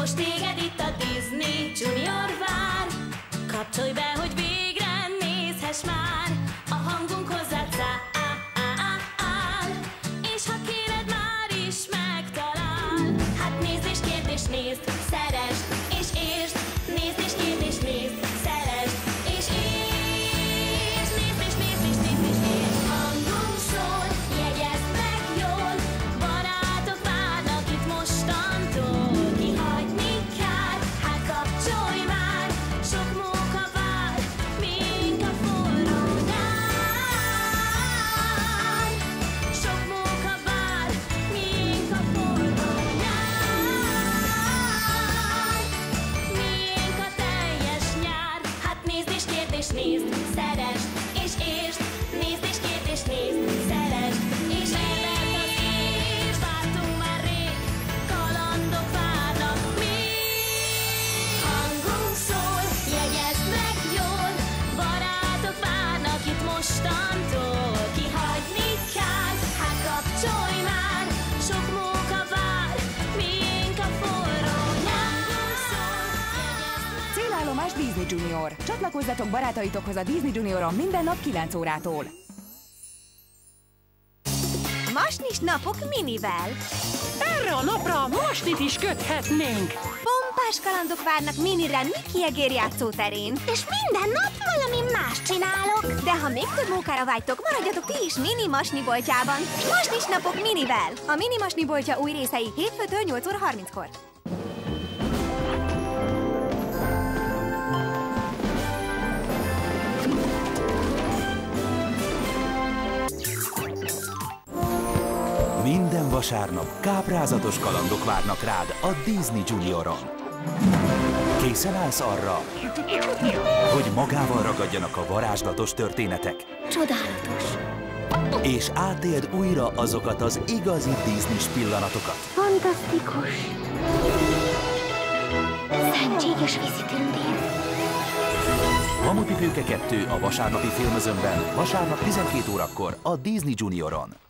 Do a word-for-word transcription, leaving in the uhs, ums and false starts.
most téged itt a Disney Junior vár. Kapcsolj be, hogy végre nézhess már, a hangunk hozzád száll, és ha kéred, már is megtalál. Hát nézd és kérd és nézd, szeresd és értsd, nézd és kérd és nézd, szeresd és értsd, nézd és nézd és nézd és értsd. Hangunk szól, jegyezd meg jól, barátok várnak itt mostantól. Kihagyni kár, hát kapcsolj már, sok móka vár, mink a forró nyár. Sok móka vár, mink a forró nyár. Mink a teljes nyár. Hát nézd és kérd és nézd, szeresd és értsd, nézd és kérd és nézd, szeresd és értsd. És vártunk már rég, kalandok várnak még. Hangunk szól, jegyezd meg jól, barátok várnak itt mostantól. Kihagyni kár, hát kapcsolj már, sok móka vár, mink a forró nyár. Célállomás Disney Junior. Csatlakozzatok barátaitokhoz a Disney Junioron minden nap kilenc órától. Masnis napok minivel. Erre a napra masnit is köthetnénk. Pompás kalandok várnak minire Mickey egér játszóterén. És minden nap valami más csinálok. De ha még több mókára vágytok, maradjatok ti is Mini Masni boltjában. Masnis napok minivel. A Mini Masni boltja új részei hétfőtől nyolc óra harminckor. Minden vasárnap káprázatos kalandok várnak rád a Disney Junioron. Készen állsz arra, hogy magával ragadjanak a varázslatos történetek? Csodálatos. És átéld újra azokat az igazi Disney-s pillanatokat. Fantasztikus. Szentséges vízitündér. Mamutipőke kettő a vasárnapi filmözönben, vasárnap tizenkét órakor a Disney Junioron.